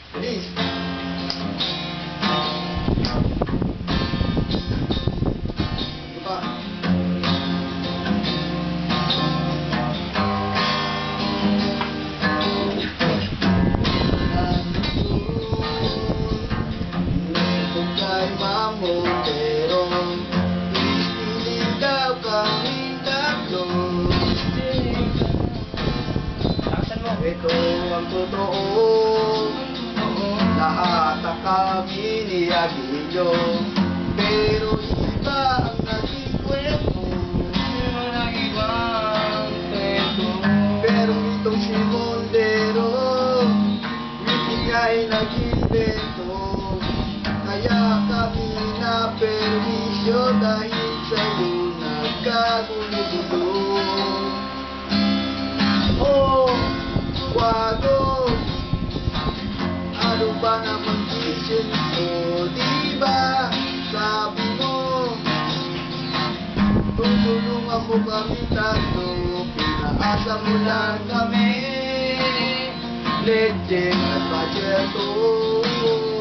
Please. Diba? Kung kay mamo, pero iligaw kaming tatlo. Ito ang totoo. Lahat ang kami niyagilyo, pero iba ang naging kwento. Pero itong si Mondero, hindi ay nag-invento. Kaya kami na permisyo dahil sa'yo nagkagulo-gulo. Oh, wado, ano ba naman vision mo? Diba, sabi mo, tutulungan mo kami tatlo, pinaasa mo lang kami, legend at pasyento.